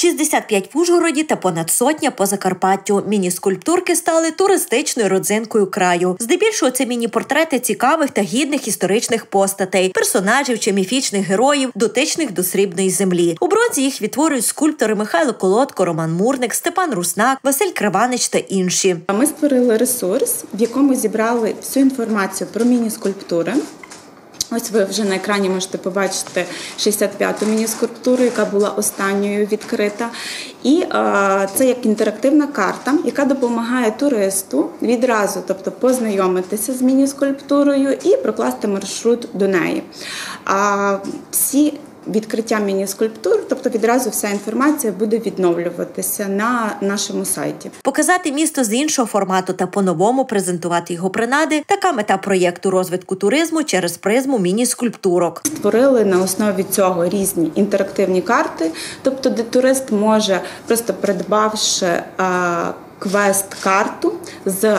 65 в Ужгороді та понад сотня по Закарпаттю. Міні-скульптурки стали туристичною родзинкою краю. Здебільшого це міні-портрети цікавих та гідних історичних постатей, персонажів чи міфічних героїв, дотичних до срібної землі. У бронзі їх відтворюють скульптори Михайло Колодко, Роман Мурник, Степан Руснак, Василь Криванич та інші. Ми створили ресурс, в якому зібрали всю інформацію про міні-скульптури. Ось ви вже на екрані можете побачити 65-ту міні-скульптуру, яка була останньою відкрита. І це як інтерактивна карта, яка допомагає туристу відразу, тобто познайомитися з міні-скульптурою і прокласти маршрут до неї. Всі відкриття міні-скульптур, тобто відразу вся інформація буде відновлюватися на нашому сайті. Показати місто з іншого формату та по-новому презентувати його принади – така мета проєкту розвитку туризму через призму міні-скульптурок. Створили на основі цього різні інтерактивні карти, тобто де турист може, просто придбавши квест-карту з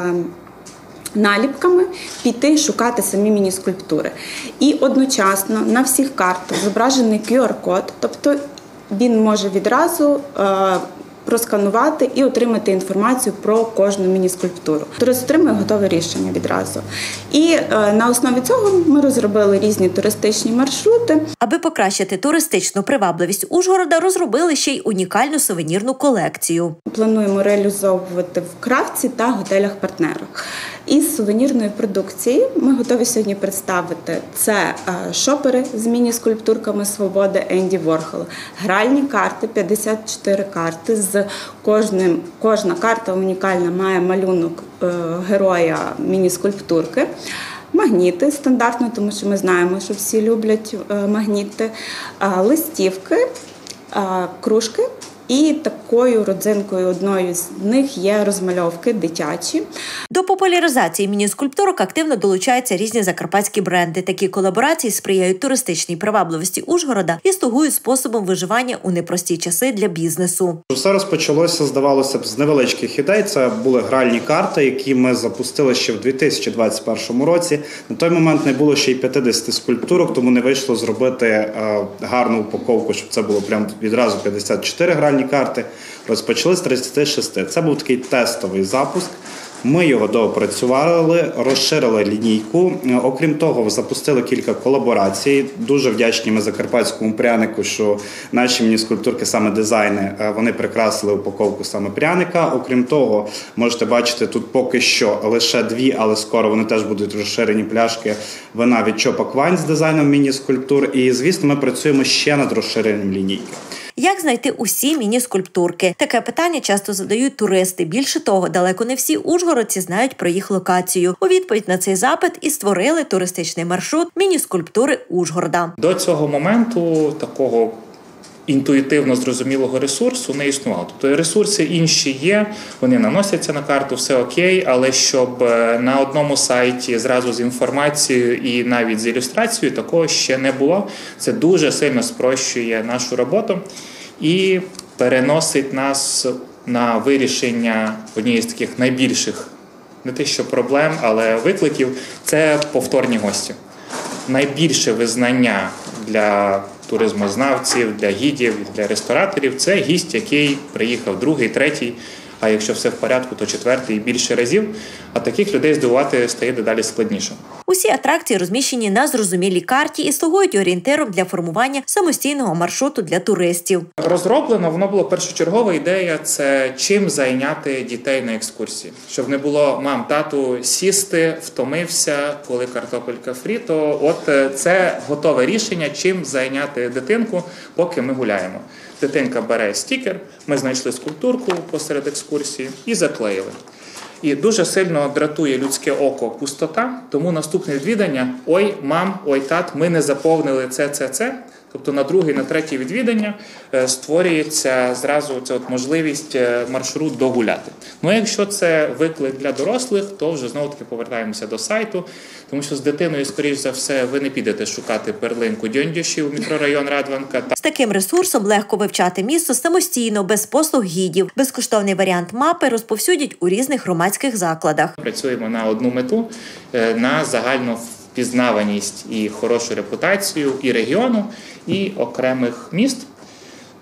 наліпками, піти шукати самі міні-скульптури. І одночасно на всіх картах зображений QR-код, тобто він може відразу просканувати і отримати інформацію про кожну міні-скульптуру. Турист отримує готове рішення відразу. І на основі цього ми розробили різні туристичні маршрути. Аби покращити туристичну привабливість Ужгорода, розробили ще й унікальну сувенірну колекцію. Плануємо реалізовувати в Кравці та готелях-партнерах. Із сувенірної продукції ми готові сьогодні представити це шопери з міні-скульптурками свободи Енді Ворхола, гральні карти, 54 карти, кожна карта унікальна, має малюнок героя міні-скульптурки, магніти стандартно, тому що ми знаємо, що всі люблять магніти, листівки, кружки. І такою родзинкою одною з них є розмальовки дитячі. До популяризації міні-скульптурок активно долучаються різні закарпатські бренди. Такі колаборації сприяють туристичній привабливості Ужгорода і слугують способом виживання у непрості часи для бізнесу. Все розпочалося, здавалося б, з невеличких ідей. Це були гральні карти, які ми запустили ще в 2021 році. На той момент не було ще й 50 скульптурок, тому не вийшло зробити гарну упаковку, щоб це було прямо відразу 54 гральні карти. Розпочали з 36. Це був такий тестовий запуск. Ми його доопрацювали, розширили лінійку. Окрім того, запустили кілька колаборацій. Дуже вдячні ми закарпатському прянику, що наші міні-скульптурки, саме дизайни, вони прикрасили упаковку саме пряника. Окрім того, можете бачити, тут поки що лише 2, але скоро вони теж будуть розширені пляшки вина від Чопак Вайн з дизайном міні-скульптур. І, звісно, ми працюємо ще над розширенням лінійки. Як знайти усі міні-скульптурки? Таке питання часто задають туристи. Більше того, далеко не всі ужгородці знають про їх локацію. У відповідь на цей запит і створили туристичний маршрут міні-скульптури Ужгорода. До цього моменту такого інтуїтивно зрозумілого ресурсу не існувало. Тобто ресурси інші є, вони наносяться на карту, все окей, але щоб на одному сайті зразу з інформацією і навіть з ілюстрацією такого ще не було. Це дуже сильно спрощує нашу роботу і переносить нас на вирішення однієї з таких найбільших, не те що проблем, але викликів – це повторні гості. Найбільше визнання для туризмознавців, для гідів, для рестораторів – це гість, який приїхав другий, третій, а якщо все в порядку, то четвертий і більше разів. А таких людей здивувати стає дедалі складніше. Усі атракції розміщені на зрозумілій карті і слугують орієнтиром для формування самостійного маршруту для туристів. Розроблено, воно було першочергова ідея – це чим зайняти дітей на екскурсії. Щоб не було мам, тату, сісти, втомився, коли картопелька фрі, то от це готове рішення, чим зайняти дитинку, поки ми гуляємо. Дитинка бере стікер, ми знайшли скульптурку посеред екскурсії і заклеїли. І дуже сильно дратує людське око пустота, тому наступне відвідання – ой, мам, ой, тат, ми не заповнили це. Тобто на друге, на третє відвідання створюється зразу ця можливість маршрут догуляти. Ну а якщо це виклик для дорослих, то вже знову-таки повертаємося до сайту, тому що з дитиною, скоріш за все, ви не підете шукати перлинку Дьондяшів, мікрорайон Радванка. З таким ресурсом легко вивчати місто самостійно, без послуг гідів. Безкоштовний варіант мапи розповсюдять у різних громадських закладах. Працюємо на одну мету, на загальну впізнаваність і хорошу репутацію і регіону, і окремих міст.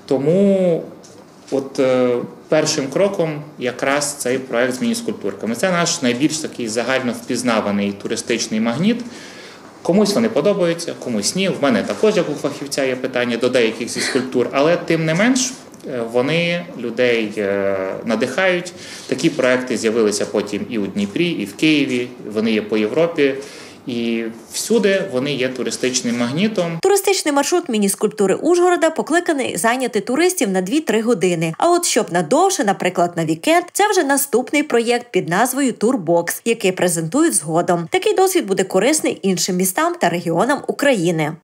Тому першим кроком якраз цей проект з міні-скульптурками. Це наш найбільш такий загально впізнаваний туристичний магніт. Комусь вони подобаються, комусь ні. В мене також, як у фахівця, є питання до деяких зі скульптур, але тим не менш вони людей надихають. Такі проекти з'явилися потім і у Дніпрі, і в Києві, вони є по Європі. І всюди вони є туристичним магнітом. Туристичний маршрут міні-скульптури Ужгорода покликаний зайняти туристів на 2-3 години. А от щоб надовше, наприклад, на вікенд, це вже наступний проєкт під назвою «Турбокс», який презентують згодом. Такий досвід буде корисний іншим містам та регіонам України.